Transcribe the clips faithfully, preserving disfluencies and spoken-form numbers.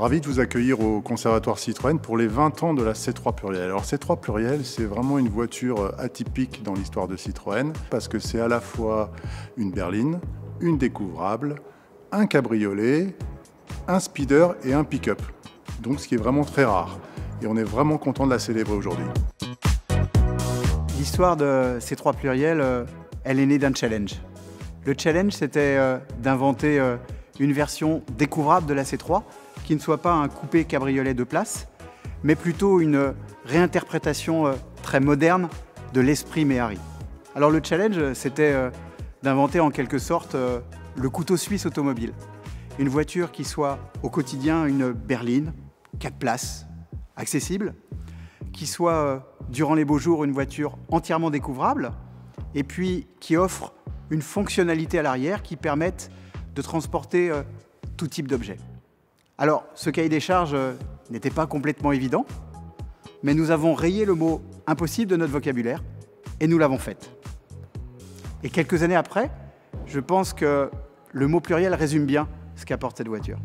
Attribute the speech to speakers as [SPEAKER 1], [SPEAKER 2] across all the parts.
[SPEAKER 1] Ravi de vous accueillir au Conservatoire Citroën pour les vingt ans de la C trois Pluriel. Alors C trois Pluriel, c'est vraiment une voiture atypique dans l'histoire de Citroën parce que c'est à la fois une berline, une découvrable, un cabriolet, un speeder et un pick-up. Donc ce qui est vraiment très rare. Et on est vraiment content de la célébrer aujourd'hui.
[SPEAKER 2] L'histoire de C trois Pluriel, elle est née d'un challenge. Le challenge, c'était d'inventer une version découvrable de la C trois qui ne soit pas un coupé cabriolet de place, mais plutôt une réinterprétation très moderne de l'esprit Méhari. Alors le challenge, c'était d'inventer en quelque sorte le couteau suisse automobile. Une voiture qui soit au quotidien une berline, quatre places, accessible, qui soit durant les beaux jours une voiture entièrement découvrable, et puis qui offre une fonctionnalité à l'arrière qui permette de transporter tout type d'objet. Alors, ce cahier des charges n'était pas complètement évident, mais nous avons rayé le mot « impossible » de notre vocabulaire, et nous l'avons fait. Et quelques années après, je pense que le mot pluriel résume bien ce qu'apporte cette voiture.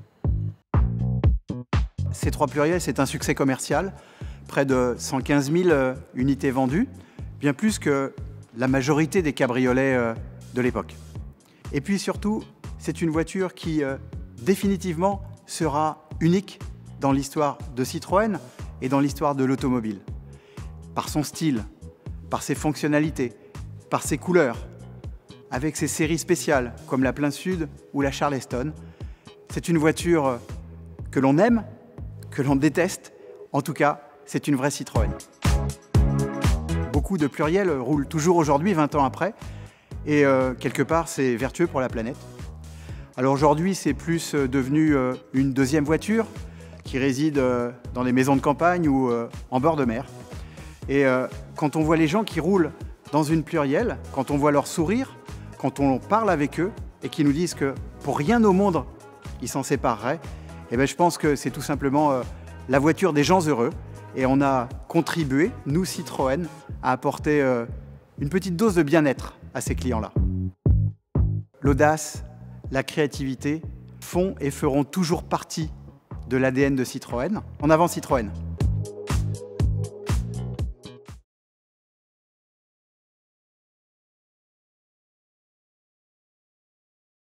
[SPEAKER 2] C trois Pluriel, c'est un succès commercial, près de cent quinze mille unités vendues, bien plus que la majorité des cabriolets de l'époque. Et puis surtout, c'est une voiture qui, euh, définitivement, sera unique dans l'histoire de Citroën et dans l'histoire de l'automobile. Par son style, par ses fonctionnalités, par ses couleurs, avec ses séries spéciales comme la Plein Sud ou la Charleston. C'est une voiture que l'on aime, que l'on déteste. En tout cas, c'est une vraie Citroën. Beaucoup de pluriels roulent toujours aujourd'hui, vingt ans après, et euh, quelque part, c'est vertueux pour la planète. Alors aujourd'hui, c'est plus devenu une deuxième voiture qui réside dans des maisons de campagne ou en bord de mer. Et quand on voit les gens qui roulent dans une pluriel, quand on voit leur sourire, quand on parle avec eux et qu'ils nous disent que pour rien au monde, ils s'en sépareraient, eh bien, je pense que c'est tout simplement la voiture des gens heureux. Et on a contribué, nous Citroën, à apporter une petite dose de bien-être à ces clients-là. L'audace, la créativité font et feront toujours partie de l'A D N de Citroën. En avant Citroën!